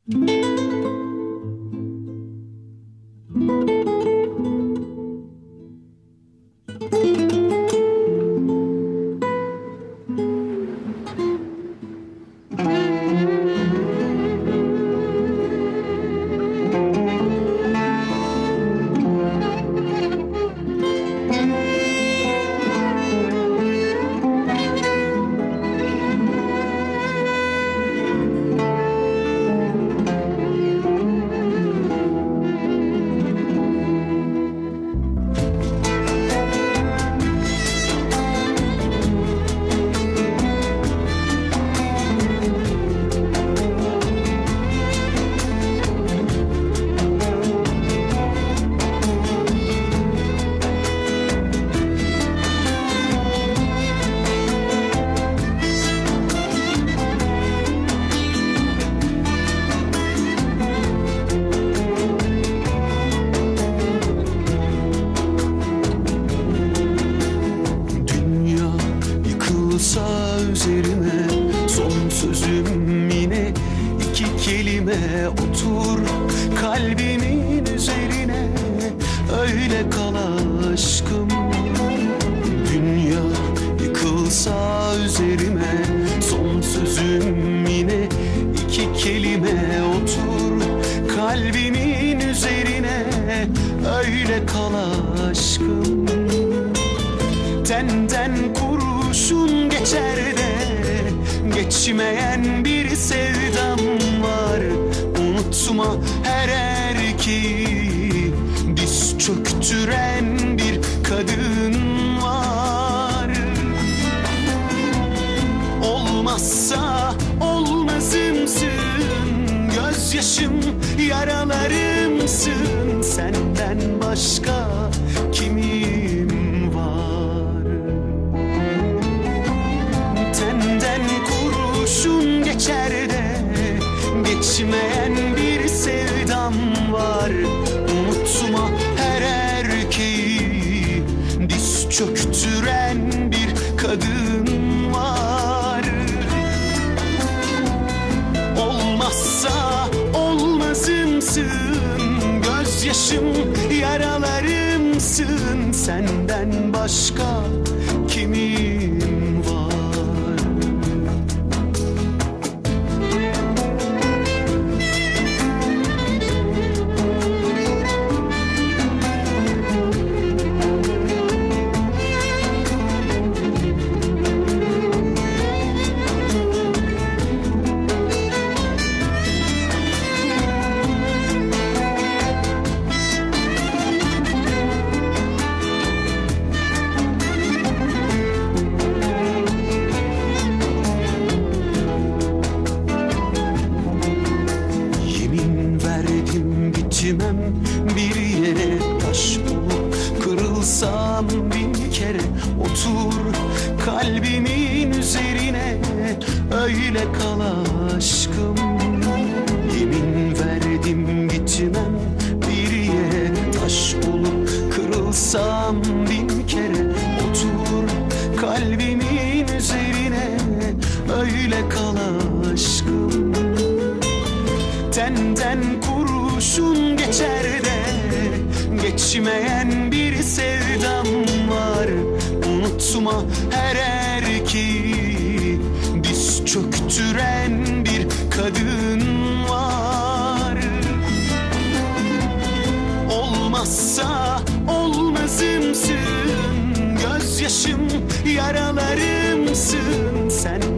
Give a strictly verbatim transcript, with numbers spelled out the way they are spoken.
Üzerime son sözüm yine iki kelime: otur kalbimin üzerine, öyle kal aşkım. Dünya yıkılsa üzerime, son sözüm yine iki kelime: otur kalbimin üzerine, öyle kal aşkım. Tenden kurşun geçer de geçmeyen bir sevdam var. Unutma, her erkeği diz çöktüren bir kadın var. Olmazsa olmazımsın, gözyaşım yaralarımsın. Senden başka kimim var? Tenden kurşun geçer de geçmeyen bir sevdam var. Unutma, her erkeği diz çöktüren bir kadın var. Olmazsa olmazımsın, gözyaşım yaralarımsın. Senden başka kimim var? Gitmem bir yere, taş olup kırılsam bin kere. Otur kalbimin üzerine, öyle kal aşkım. Yemin verdim gitmem bir yere, taş olup kırılsam bin kere. Otur kalbimin üzerine, öyle kal aşkım. Tenden kurşun geçer de geçmeyen bir sevdam var. Unutma, her erkeği diz çöktüren bir kadın var. Olmazsa olmazımsın, gözyaşım yaralarımsın. Sen